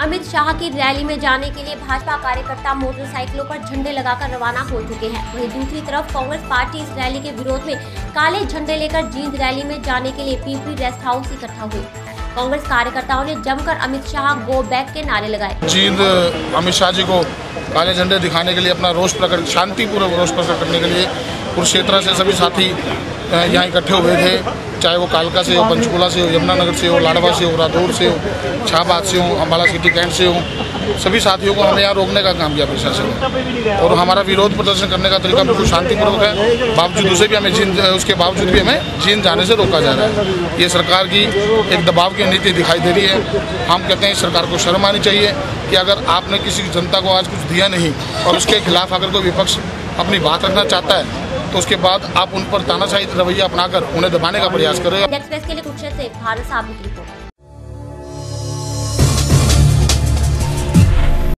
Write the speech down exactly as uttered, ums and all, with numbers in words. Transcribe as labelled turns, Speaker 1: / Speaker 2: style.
Speaker 1: अमित शाह की रैली में जाने के लिए भाजपा कार्यकर्ता मोटरसाइकिलों पर झंडे लगाकर रवाना हो चुके हैं। वहीं दूसरी तरफ कांग्रेस पार्टी इस रैली के विरोध में काले झंडे लेकर जींद रैली में जाने के लिए पीपी रेस्ट हाउस इकट्ठा हुई। कांग्रेस कार्यकर्ताओं ने जमकर अमित शाह गो बैक के नारे लगाए।
Speaker 2: जींद अमित शाह जी को काले झंडे दिखाने के लिए अपना रोष प्रकट शांतिपूर्वक रोष प्रकट करने के लिए कुरुक्षेत्र से सभी साथी यहाँ इकट्ठे हुए थे, चाहे वो कालका से हो, पंचकूला से हो, यमुनानगर से हो, लाडवा से हो, रादौर से हो, शाहबाद से हो, अम्बाला सिटी कैंट से हो, सभी साथियों को हमने यहाँ रोकने का काम किया प्रशासन ने। और हमारा विरोध प्रदर्शन करने का तरीका बिल्कुल शांतिपूर्वक है। बावजूद उसे भी हमें जींद उसके बावजूद भी हमें जींद जाने से रोका जा रहा है। ये सरकार की एक दबाव की नीति दिखाई दे रही है। हम कहते हैं सरकार को शर्म आनी चाहिए कि अगर आपने किसी जनता को आज कुछ दिया नहीं और उसके खिलाफ अगर कोई विपक्ष अपनी बात रखना चाहता है तो उसके बाद आप उन पर तानाशाही रवैया अपनाकर उन्हें दबाने का प्रयास करें।
Speaker 1: एक्सप्रेस के लिए कुरुक्षेत्र से भारत साहब की रिपोर्ट।